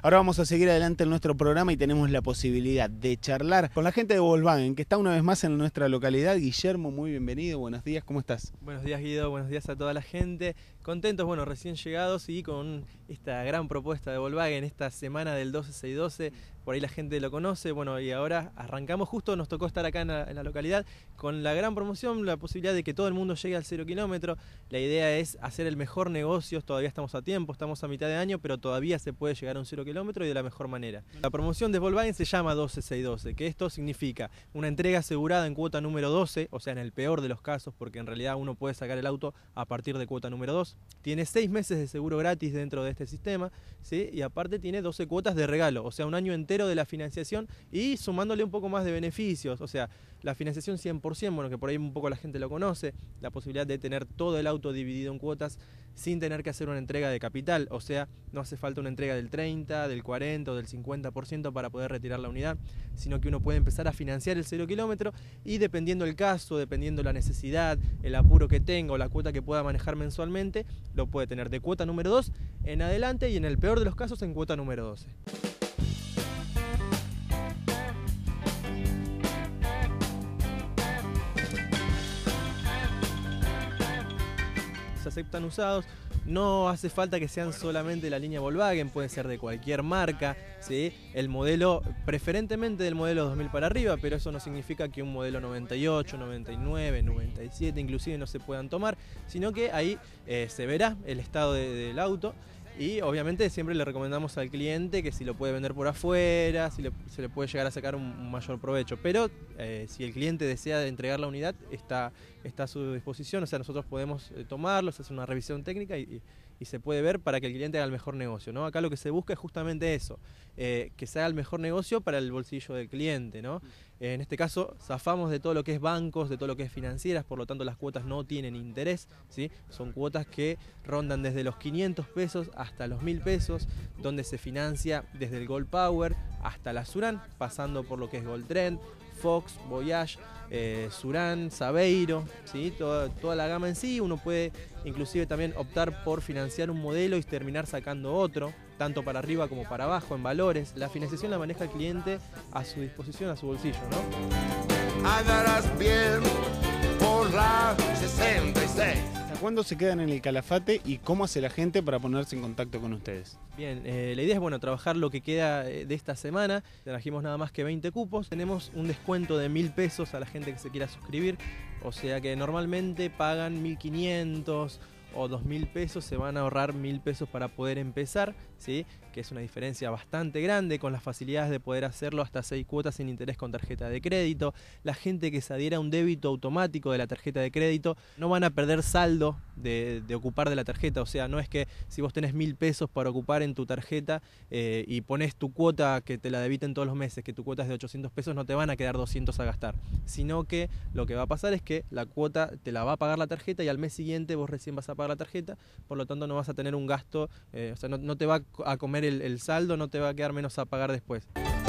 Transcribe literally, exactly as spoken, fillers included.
Ahora vamos a seguir adelante en nuestro programa y tenemos la posibilidad de charlar con la gente de Volkswagen, que está una vez más en nuestra localidad. Guillermo, muy bienvenido, buenos días, ¿cómo estás? Buenos días, Guido, buenos días a toda la gente. Contentos, bueno, recién llegados y con esta gran propuesta de Volkswagen, esta semana del doce seis doce, por ahí la gente lo conoce, bueno, y ahora arrancamos, justo nos tocó estar acá en la, en la localidad con la gran promoción, la posibilidad de que todo el mundo llegue al cero kilómetro. La idea es hacer el mejor negocio, todavía estamos a tiempo, estamos a mitad de año, pero todavía se puede llegar a un cero kilómetro y de la mejor manera. La promoción de Volkswagen se llama doce seis doce, que esto significa una entrega asegurada en cuota número doce, o sea, en el peor de los casos, porque en realidad uno puede sacar el auto a partir de cuota número dos. Tiene seis meses de seguro gratis dentro de este sistema, ¿sí? Y aparte tiene doce cuotas de regalo, o sea, un año entero de la financiación y sumándole un poco más de beneficios, o sea, la financiación cien por cien, bueno, que por ahí un poco la gente lo conoce, la posibilidad de tener todo el auto dividido en cuotas sin tener que hacer una entrega de capital, o sea, no hace falta una entrega del treinta, del cuarenta o del cincuenta por ciento para poder retirar la unidad, sino que uno puede empezar a financiar el cero kilómetro y dependiendo el caso, dependiendo la necesidad, el apuro que tenga o la cuota que pueda manejar mensualmente, lo puede tener de cuota número dos en adelante y en el peor de los casos en cuota número doce. Se aceptan usados, no hace falta que sean solamente la línea Volkswagen, pueden ser de cualquier marca, ¿sí? El modelo, preferentemente del modelo dos mil para arriba, pero eso no significa que un modelo noventa y ocho, noventa y nueve, noventa y siete inclusive no se puedan tomar, sino que ahí eh, se verá el estado de, del auto. Y obviamente siempre le recomendamos al cliente que si lo puede vender por afuera, si le, se le puede llegar a sacar un, un mayor provecho. Pero eh, si el cliente desea entregar la unidad, está, está a su disposición. O sea, nosotros podemos eh, tomarlo, se hace una revisión técnica y, y, y se puede ver para que el cliente haga el mejor negocio, ¿no? Acá lo que se busca es justamente eso, eh, que se haga el mejor negocio para el bolsillo del cliente, ¿no? En este caso, zafamos de todo lo que es bancos, de todo lo que es financieras, por lo tanto las cuotas no tienen interés, ¿sí? Son cuotas que rondan desde los quinientos pesos hasta los mil pesos, donde se financia desde el Gold Power hasta la Surán, pasando por lo que es Gold Trend, Fox, Voyage, eh, Surán, Saveiro, ¿sí? toda, toda la gama en sí. Uno puede inclusive también optar por financiar un modelo y terminar sacando otro, tanto para arriba como para abajo en valores. La financiación la maneja el cliente a su disposición, a su bolsillo, ¿no? Andarás bien por la sesenta y seis. ¿Hasta cuándo se quedan en el Calafate y cómo hace la gente para ponerse en contacto con ustedes? Bien, eh, la idea es bueno trabajar lo que queda de esta semana. Trajimos nada más que veinte cupos. Tenemos un descuento de mil pesos a la gente que se quiera suscribir. O sea que normalmente pagan mil quinientos o dos mil pesos, se van a ahorrar mil pesos para poder empezar, ¿sí? Que es una diferencia bastante grande con las facilidades de poder hacerlo hasta seis cuotas sin interés con tarjeta de crédito. La gente que se adhiera a un débito automático de la tarjeta de crédito no van a perder saldo de, de ocupar de la tarjeta, o sea, no es que si vos tenés mil pesos para ocupar en tu tarjeta eh, y pones tu cuota que te la debiten todos los meses, que tu cuota es de ochocientos pesos, no te van a quedar doscientos a gastar, sino que lo que va a pasar es que la cuota te la va a pagar la tarjeta y al mes siguiente vos recién vas a pagar la tarjeta, por lo tanto no vas a tener un gasto, eh, o sea, no, no te va a comer el, el saldo, no te va a quedar menos a pagar después.